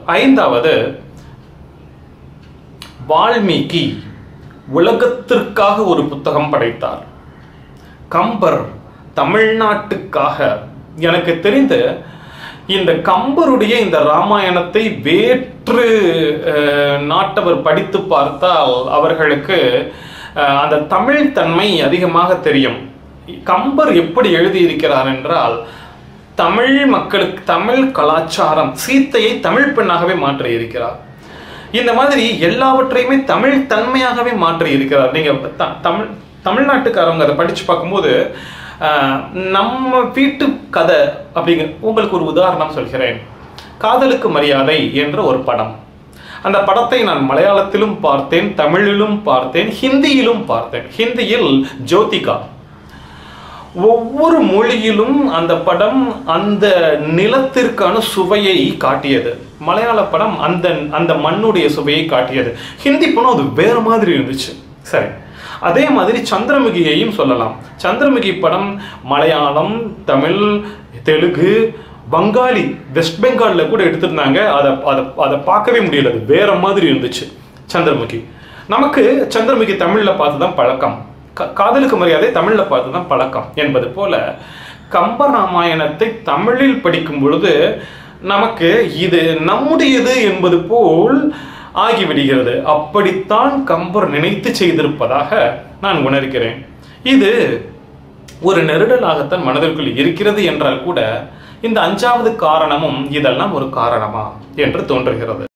ஐந்தாவது, வால்மீகி உலகத்திற்காக ஒரு புத்தகம் படைத்தார். கம்பர் தமிழ்நாட்டுக்காக. எனக்கு தெரிந்து இந்த கம்பருடைய இந்த ராமாயணத்தை வேற்று நாட்டவர் படித்து பார்த்தால் அவர்களுக்கு அந்த தமிழ் தன்மை அதிகமாக தெரியும். கம்பர் எப்படி எழுதியிருக்கிறார் என்றால், தமிழ் மக்களுக்கு தமிழ் கலாச்சாரம், சீத்தையை தமிழ் பெண்ணாகவே மாற்றி இருக்கிறார். இந்த மாதிரி எல்லாவற்றையுமே தமிழ் தன்மையாகவே மாற்றி இருக்கிறார். நீங்க தமிழ்நாட்டுக்காரங்க அதை படிச்சு பார்க்கும்போது நம்ம வீட்டு கதை அப்படிங்க. உங்களுக்கு ஒரு உதாரணம் சொல்கிறேன். காதலுக்கு மரியாதை என்ற ஒரு படம். அந்த படத்தை நான் மலையாளத்திலும் பார்த்தேன், தமிழிலும் பார்த்தேன், ஹிந்தியிலும் பார்த்தேன். ஹிந்தியில் ஜோதிகா. ஒவ்வொரு மொழியிலும் அந்த படம் அந்த நிலத்திற்கான சுவையை காட்டியது. மலையாள படம் அந்த மண்ணுடைய சுவையை காட்டியது. ஹிந்தி படம் அது வேற மாதிரி இருந்துச்சு. சரி, அதே மாதிரி சந்திரமுகியையும் சொல்லலாம். சந்திரமுகி படம் மலையாளம், தமிழ், தெலுங்கு, பங்காளி, வெஸ்ட் பெங்கால்ல கூட எடுத்திருந்தாங்க. அதை பார்க்கவே முடியல, அது வேற மாதிரி இருந்துச்சு சந்திரமுகி. நமக்கு சந்திரமுகி தமிழ்ல பார்த்து தான் பழக்கம், காதலுக்கு மரியாதை தமிழ்ல பார்த்து தான் பழக்கம் என்பது போல கம்ப ராமாயணத்தை தமிழில் படிக்கும் பொழுது நமக்கு இது நம்முடையது என்பது போல் ஆகிவிடுகிறது. அப்படித்தான் கம்பர் நினைத்து செய்திருப்பதாக நான் உணர்கிறேன். இது ஒரு நெருடலாகத்தான் மனதிற்குள் இருக்கிறது என்றால் கூட இந்த அஞ்சாவது காரணமும் இதெல்லாம் ஒரு காரணமா என்று தோன்றுகிறது.